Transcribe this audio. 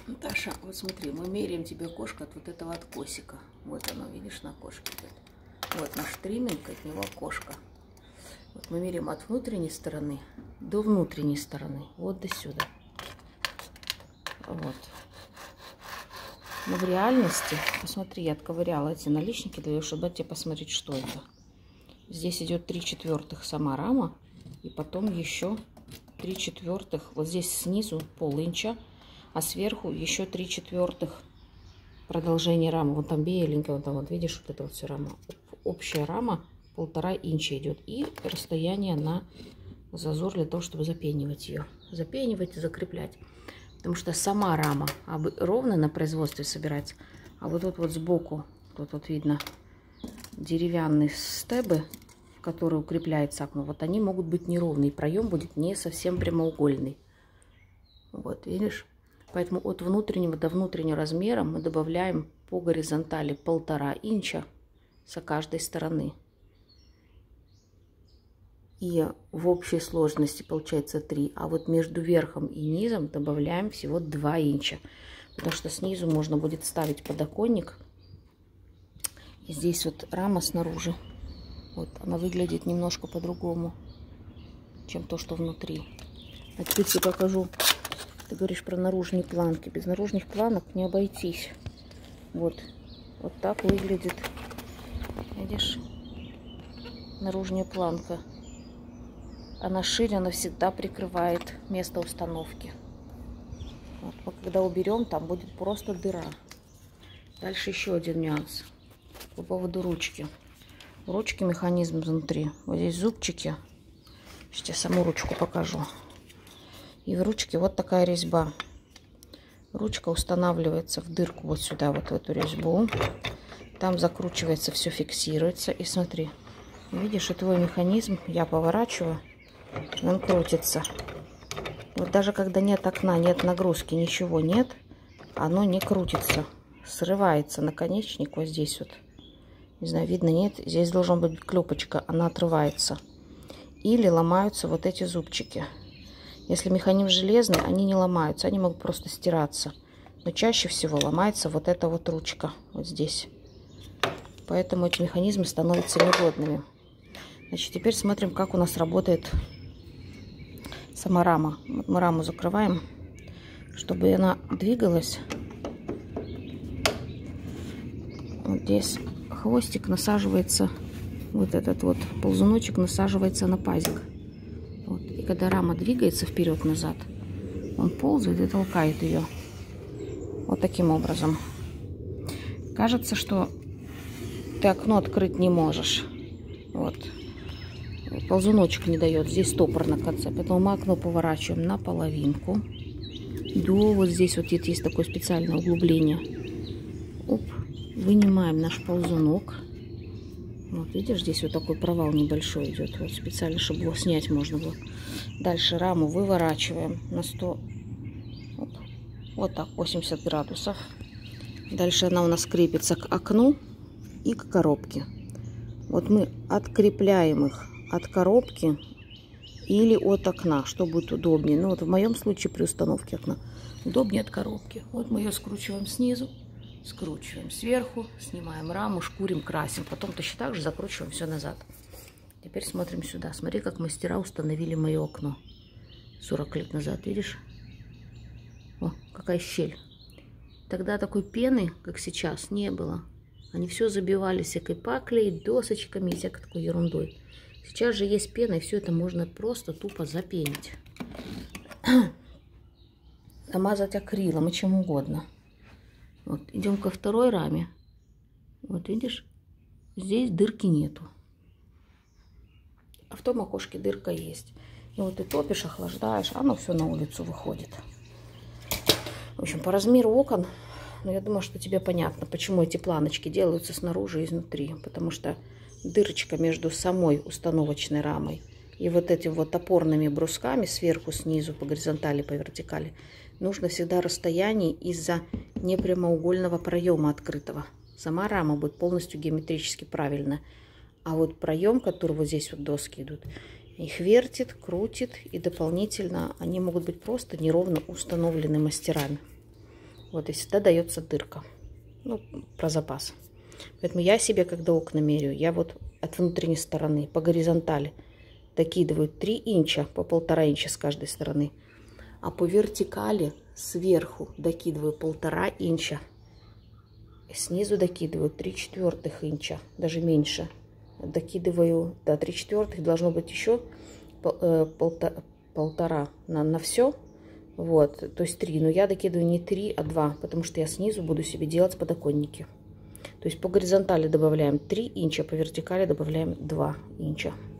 Наташа, вот смотри, мы меряем тебе окошко от вот этого откосика. Вот оно, видишь, на окошке идет. Вот наш тримминг, от него окошко. Вот мы меряем от внутренней стороны до внутренней стороны. Вот до сюда. Вот. Но в реальности, посмотри, я отковыряла эти наличники, для того, чтобы дать тебе посмотреть, что это. Здесь идет 3/4 сама рама. И потом еще 3/4. Вот здесь снизу пол-инча. А сверху еще 3/4 продолжение рамы. Вон там беленькая, вон там, вот видишь, вот это вот все рама. Общая рама 1,5 инча идет. И расстояние на зазор для того, чтобы запенивать ее. Запенивать и закреплять. Потому что сама рама ровно на производстве собирается. А вот тут вот сбоку, тут вот видно деревянные стебы, в которые укрепляется окно. Вот они могут быть неровные. Проем будет не совсем прямоугольный. Вот, видишь? Поэтому от внутреннего до внутреннего размера мы добавляем по горизонтали 1,5 инча со каждой стороны. И в общей сложности получается 3. А вот между верхом и низом добавляем всего 2 инча. Потому что снизу можно будет ставить подоконник. И здесь вот рама снаружи. Вот она выглядит немножко по-другому, чем то, что внутри. А теперь я покажу. Ты говоришь про наружные планки. Без наружных планок не обойтись. Вот. Вот так выглядит. Видишь? Наружная планка. Она шире, она всегда прикрывает место установки. Вот. Мы когда уберем, там будет просто дыра. Дальше еще один нюанс. По поводу ручки. У ручки механизм внутри. Вот здесь зубчики. Сейчас я саму ручку покажу. И в ручке вот такая резьба. Ручка устанавливается в дырку вот сюда, вот в эту резьбу. Там закручивается, все фиксируется. И смотри, видишь, и твой механизм, я поворачиваю, он крутится. Вот даже когда нет окна, нет нагрузки, ничего нет, оно не крутится. Срывается наконечник вот здесь вот. Не знаю, видно, нет. Здесь должна быть клепочка, она отрывается. Или ломаются вот эти зубчики. Если механизм железный, они не ломаются, они могут просто стираться. Но чаще всего ломается вот эта вот ручка, вот здесь. Поэтому эти механизмы становятся негодными. Значит, теперь смотрим, как у нас работает сама рама. Вот мы раму закрываем, чтобы она двигалась. Вот здесь хвостик насаживается, вот этот вот ползуночек насаживается на пазик. Вот. И когда рама двигается вперед-назад, он ползает и толкает ее. Вот таким образом. Кажется, что ты окно открыть не можешь. Вот. Ползуночек не дает. Здесь стопор на конце. Поэтому мы окно поворачиваем на половинку. До вот здесь вот есть такое специальное углубление. Оп. Вынимаем наш ползунок. Вот видишь, здесь вот такой провал небольшой идет. Вот специально, чтобы его снять можно было. Дальше раму выворачиваем на 100. Вот так, 80 градусов. Дальше она у нас крепится к окну и к коробке. Вот мы открепляем их от коробки или от окна, что будет удобнее. Ну вот в моем случае при установке окна удобнее от коробки. Вот мы ее скручиваем снизу. Скручиваем сверху, снимаем раму, шкурим, красим. Потом точно так же закручиваем все назад. Теперь смотрим сюда. Смотри, как мастера установили мое окно 40 лет назад. Видишь? О, какая щель. Тогда такой пены, как сейчас, не было. Они все забивали всякой паклей, досочками и всякой такой ерундой. Сейчас же есть пена, и все это можно просто тупо запенить. Замазать акрилом и чем угодно. Вот, идем ко второй раме. Вот видишь, здесь дырки нету. А в том окошке дырка есть. И вот ты топишь, охлаждаешь, оно все на улицу выходит. В общем, по размеру окон, ну, я думаю, что тебе понятно, почему эти планочки делаются снаружи и изнутри. Потому что дырочка между самой установочной рамой и вот этими вот опорными брусками сверху, снизу, по горизонтали, по вертикали, нужно всегда расстояние из-за непрямоугольного проема открытого. Сама рама будет полностью геометрически правильно. А вот проем, который вот здесь вот доски идут, их вертит, крутит, и дополнительно они могут быть просто неровно установлены мастерами. Вот, и всегда дается дырка. Ну, про запас. Поэтому я себе, когда окна меряю, я вот от внутренней стороны по горизонтали докидываю 3 инча, по 1,5 инча с каждой стороны. А по вертикали сверху докидываю 1,5 инча. И снизу докидываю 3/4 инча, даже меньше. Докидываю, да, 3/4 должно быть еще 1,5 на все. Вот, то есть 3. Но я докидываю не 3, а 2, потому что я снизу буду себе делать подоконники. То есть по горизонтали добавляем 3 инча, по вертикали добавляем 2 инча.